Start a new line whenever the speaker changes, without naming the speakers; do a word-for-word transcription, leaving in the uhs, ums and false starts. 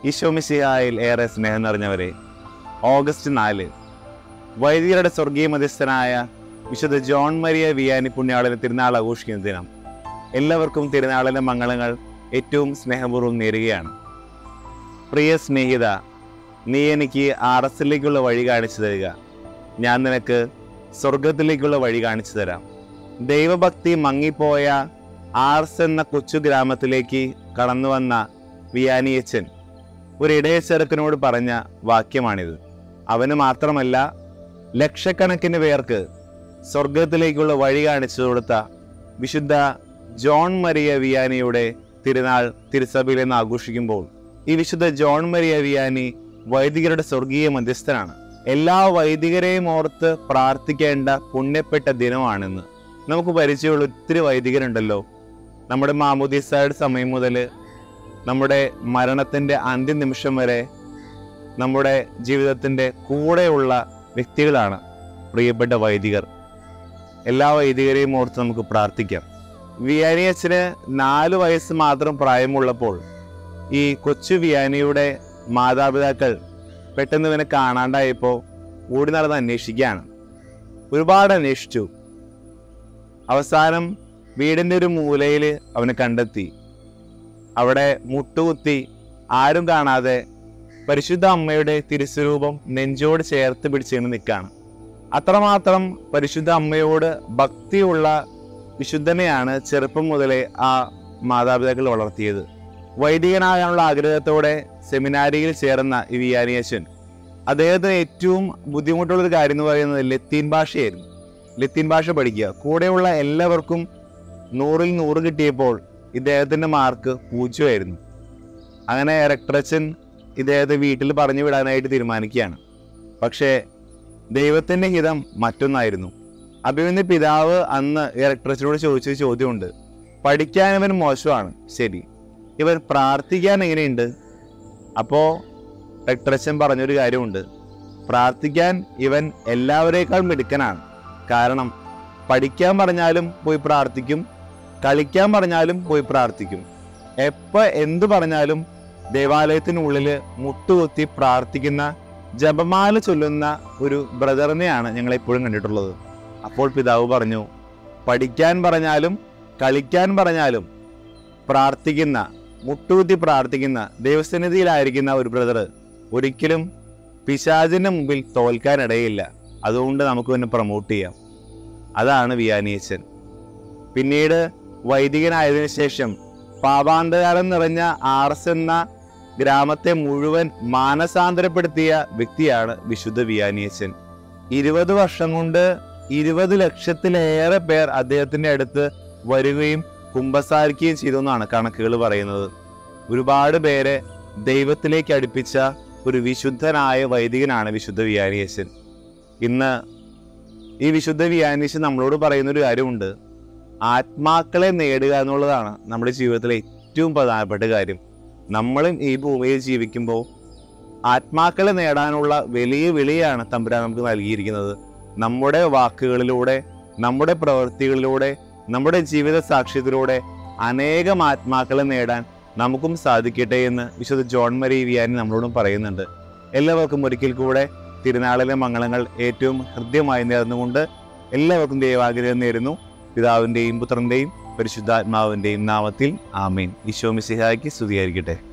ഈശോ മിശിഹായിൽ ഏറെ സ്നേഹം നിറഞ്ഞവരെ, ഓഗസ്റ്റ് നാല് വൈദികരുടെ സ്വർഗീയ മധ്യസ്ഥനായ വിശുദ്ധ ജോൺ മരിയ വിയാനി പുണ്യാളന് തിരുനാൾ ആഘോഷിക്കുന്ന ദിനം. എല്ലാവർക്കും തിരുനാളിൻ്റെ മംഗളങ്ങൾ ഏറ്റവും സ്നേഹപൂർവ്വം നേരുകയാണ്. പ്രിയ സ്നേഹിത, നീ എനിക്ക് ആർ എസിലേക്കുള്ള വഴി കാണിച്ചു തരിക, ഞാൻ നിനക്ക് സ്വർഗത്തിലേക്കുള്ള വഴി കാണിച്ചു തരാം. ദൈവഭക്തി മങ്ങിപ്പോയ ആർസ് എന്ന കൊച്ചു ഗ്രാമത്തിലേക്ക് കടന്നു വന്ന വിയാനിയച്ചൻ ഒരു ഇടയച്ചെറുക്കനോട് പറഞ്ഞ വാക്യമാണിത്. അവന് മാത്രമല്ല, ലക്ഷക്കണക്കിന് പേർക്ക് സ്വർഗത്തിലേക്കുള്ള വഴി കാണിച്ചു കൊടുത്ത വിശുദ്ധ ജോൺ മരിയ വിയാനിയുടെ തിരുനാൾ തിരുസഭയിൽ നിന്ന് ആഘോഷിക്കുമ്പോൾ, ഈ വിശുദ്ധ ജോൺ മരിയ വിയാനി വൈദികരുടെ സ്വർഗീയ മധ്യസ്ഥനാണ്. എല്ലാ വൈദികരെയും ഓർത്ത് പ്രാർത്ഥിക്കേണ്ട പുണ്യപ്പെട്ട ദിനമാണെന്ന്. നമുക്ക് പരിചയമുള്ള ഒത്തിരി വൈദികരുണ്ടല്ലോ. നമ്മുടെ മാമോദീസയുടെ സമയം മുതൽ നമ്മുടെ മരണത്തിൻ്റെ അന്ത്യനിമിഷം വരെ നമ്മുടെ ജീവിതത്തിൻ്റെ കൂടെയുള്ള വ്യക്തികളാണ് പ്രിയപ്പെട്ട വൈദികർ. എല്ലാ വൈദികരെയും ഓർത്ത് നമുക്ക് പ്രാർത്ഥിക്കാം. വിയാനിയച്ചന് നാല് വയസ്സ് മാത്രം പ്രായമുള്ളപ്പോൾ ഈ കൊച്ചു വിയാനിയുടെ മാതാപിതാക്കൾ പെട്ടെന്ന് ഇവനെ കാണാണ്ടായപ്പോൾ ഓടി നടന്ന് അന്വേഷിക്കുകയാണ്. ഒരുപാട് അന്വേഷിച്ചു. അവസാനം വീടിൻ്റെ ഒരു മൂലയിൽ അവനെ കണ്ടെത്തി. അവിടെ മുട്ടുകുത്തി ആരും കാണാതെ പരിശുദ്ധ അമ്മയുടെ തിരുസ്വരൂപം നെഞ്ചോട് ചേർത്ത് പിടിച്ചിങ്ങനെ നിൽക്കുകയാണ്. അത്രമാത്രം പരിശുദ്ധ അമ്മയോട് ഭക്തിയുള്ള വിശുദ്ധനെയാണ് ചെറുപ്പം മുതലേ ആ മാതാപിതാക്കൾ വളർത്തിയത്. വൈദികനാകാനുള്ള ആഗ്രഹത്തോടെ സെമിനാരിയിൽ ചേർന്ന ഈ വിയാനിയച്ചൻ, അദ്ദേഹത്തിന് ഏറ്റവും ബുദ്ധിമുട്ടുള്ളൊരു കാര്യം എന്ന് പറയുന്നത് ലത്തീൻ ഭാഷയായിരുന്നു. ലത്തീൻ ഭാഷ പഠിക്കുക. കൂടെയുള്ള എല്ലാവർക്കും നൂറിൽ നൂറ് കിട്ടിയപ്പോൾ ഇദ്ദേഹത്തിൻ്റെ മാർക്ക് പൂജ്യമായിരുന്നു. അങ്ങനെ റെക്ടറച്ചൻ ഇദ്ദേഹത്തെ വീട്ടിൽ പറഞ്ഞു വിടാനായിട്ട് തീരുമാനിക്കുകയാണ്. പക്ഷേ ദൈവത്തിൻ്റെ ഹിതം മറ്റൊന്നായിരുന്നു. അഭിമന്യ പിതാവ് അന്ന് റെക്ടറച്ചനോട് ചോദിച്ച ചോദ്യമുണ്ട്. പഠിക്കാൻ ഇവൻ മോശമാണ്, ശരി, ഇവൻ പ്രാർത്ഥിക്കാൻ എങ്ങനെയുണ്ട്? അപ്പോൾ റെക്ടറച്ചൻ പറഞ്ഞൊരു കാര്യമുണ്ട്. പ്രാർത്ഥിക്കാൻ ഇവൻ എല്ലാവരേക്കാൾ മിടുക്കനാണ്. കാരണം പഠിക്കാൻ പറഞ്ഞാലും പോയി പ്രാർത്ഥിക്കും, കളിക്കാൻ പറഞ്ഞാലും പോയി പ്രാർത്ഥിക്കും. എപ്പോൾ എന്തു പറഞ്ഞാലും ദേവാലയത്തിനുള്ളിൽ മുട്ടുകുത്തി പ്രാർത്ഥിക്കുന്ന, ജപമാല ചൊല്ലുന്ന ഒരു ബ്രദറിനെയാണ് ഞങ്ങൾ എപ്പോഴും കണ്ടിട്ടുള്ളത്. അപ്പോൾ പിതാവ് പറഞ്ഞു, പഠിക്കാൻ പറഞ്ഞാലും കളിക്കാൻ പറഞ്ഞാലും പ്രാർത്ഥിക്കുന്ന, മുട്ടുകുത്തി പ്രാർത്ഥിക്കുന്ന, ദൈവസന്നിധിയിലായിരിക്കുന്ന ഒരു ബ്രദർ ഒരിക്കലും പിശാചിൻ്റെ മുമ്പിൽ തോൽക്കാനിടയില്ല. അതുകൊണ്ട് നമുക്ക് തന്നെ പ്രൊമോട്ട് ചെയ്യാം. അതാണ് വിയാനിയച്ചൻ. പിന്നീട് വൈദികനായതിനു ശേഷം പാപാന്തകാരം നിറഞ്ഞ ആർസ് എന്ന ഗ്രാമത്തെ മുഴുവൻ മാനസാന്തരപ്പെടുത്തിയ വ്യക്തിയാണ് വിശുദ്ധ വിയാനിയച്ചൻ. ഇരുപത് വർഷം കൊണ്ട് ഇരുപത് ലക്ഷത്തിലേറെ പേർ അദ്ദേഹത്തിൻ്റെ അടുത്ത് വരികയും കുമ്പസാരിക്കുകയും ചെയ്തെന്നാണ് കണക്കുകൾ പറയുന്നത്. ഒരുപാട് പേരെ ദൈവത്തിലേക്ക് അടുപ്പിച്ച ഒരു വിശുദ്ധനായ വൈദികനാണ് വിശുദ്ധ വിയാനിയച്ചൻ. ഇന്ന് ഈ വിശുദ്ധ വിയാനിയച്ചൻ നമ്മളോട് പറയുന്നൊരു കാര്യമുണ്ട്. ആത്മാക്കളെ നേടുക എന്നുള്ളതാണ് നമ്മുടെ ജീവിതത്തിലെ ഏറ്റവും പ്രധാനപ്പെട്ട കാര്യം. നമ്മളും ഈ ഭൂമിയിൽ ജീവിക്കുമ്പോൾ ആത്മാക്കളെ നേടാനുള്ള വലിയ വിളിയാണ് തമ്പുരാൻ നമുക്ക് നൽകിയിരിക്കുന്നത്. നമ്മുടെ വാക്കുകളിലൂടെ, നമ്മുടെ പ്രവൃത്തികളിലൂടെ, നമ്മുടെ ജീവിത സാക്ഷ്യത്തിലൂടെ അനേകം ആത്മാക്കളെ നേടാൻ നമുക്കും സാധിക്കട്ടെ എന്ന് വിശുദ്ധ ജോൺ മരിയ വിയാനി നമ്മളോടും പറയുന്നുണ്ട്. എല്ലാവർക്കും ഒരിക്കൽ കൂടെ തിരുനാളിലെ മംഗളങ്ങൾ ഏറ്റവും ഹൃദ്യമായി നേർന്നുകൊണ്ട് എല്ലാവർക്കും ദൈവാഗ്രഹം നേരുന്നു. പിതാവിൻ്റെയും പുത്രൻ്റെയും പരിശുദ്ധാത്മാവിൻ്റെയും നാമത്തിൽ ആമേൻ. ഈശോ മിശിഹായ്ക്ക് സ്തുതിയായിരിക്കട്ടെ.